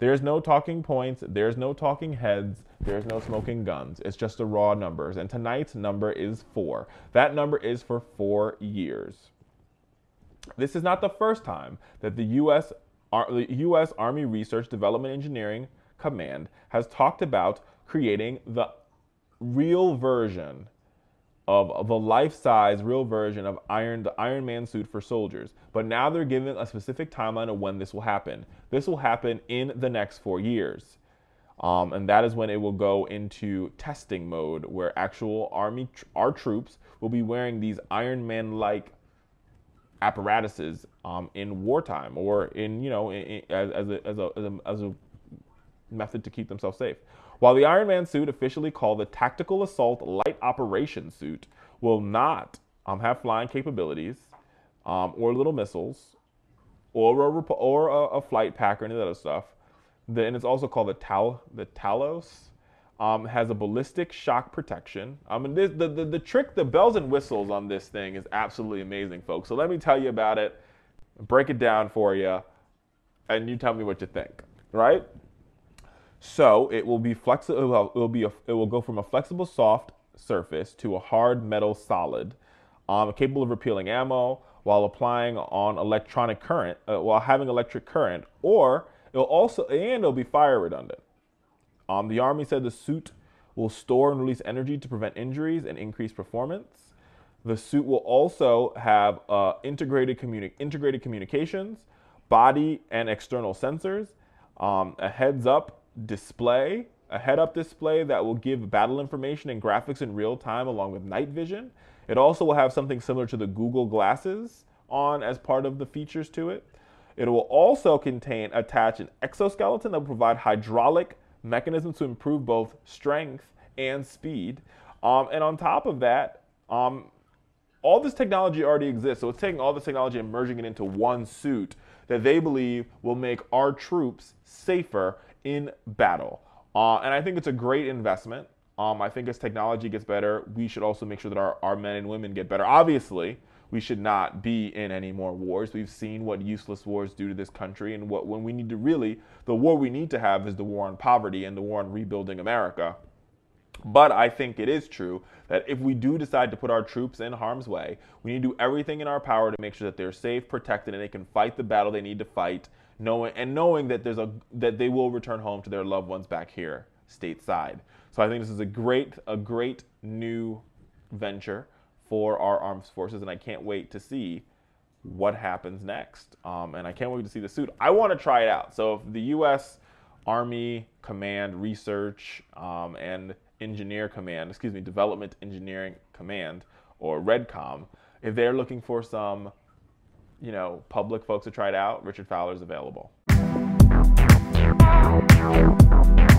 There's no talking points, there's no talking heads, there's no smoking guns. It's just the raw numbers. And tonight's number is 4. That number is for 4 years. This is not the first time that the U.S. Army Research Development Engineering Command has talked about creating the real version of the life-size real version of the Iron Man suit for soldiers. But now they're giving a specific timeline of when this will happen. This will happen in the next 4 years. And that is when it will go into testing mode, where actual our troops will be wearing these Iron Man-like apparatuses in wartime, or in, as a method to keep themselves safe. While the Iron Man suit, officially called the Tactical Assault Light Operations Suit, will not have flying capabilities, or little missiles, or a flight pack or any of that other stuff, and it's also called the TALOS, has a ballistic shock protection. The trick, the bells and whistles on this thing is absolutely amazing, folks. So let me tell you about it, break it down for you, and you tell me what you think, right? So it will be flexible. It will go from a flexible soft surface to a hard metal solid, capable of repelling ammo while applying on electronic current, while having electric current, or it'll be fire redundant. The Army said the suit will store and release energy to prevent injuries and increase performance. The suit will also have integrated communications, body and external sensors, a heads-up display, a head-up display that will give battle information and graphics in real time along with night vision. It also will have something similar to the Google glasses on as part of the features to it. It will also attach an exoskeleton that will provide hydraulic mechanisms to improve both strength and speed. And on top of that, all this technology already exists. So it's taking all this technology and merging it into one suit that they believe will make our troops safer in battle. And I think it's a great investment. I think as technology gets better, we should also make sure that our men and women get better. Obviously, we should not be in any more wars. We've seen what useless wars do to this country, and when we need to really, the war we need to have is the war on poverty and the war on rebuilding America. But I think it is true that if we do decide to put our troops in harm's way, we need to do everything in our power to make sure that they're safe, protected, and they can fight the battle they need to fight, knowing that that they will return home to their loved ones back here stateside. So I think this is a great new venture for our armed forces, and I can't wait to see what happens next. And I can't wait to see the suit. I want to try it out. So if the U.S. Army Command Research and Engineer Command, Development Engineering Command, or RDECOM, if they're looking for some, public folks to try it out, Richard Fowler is available.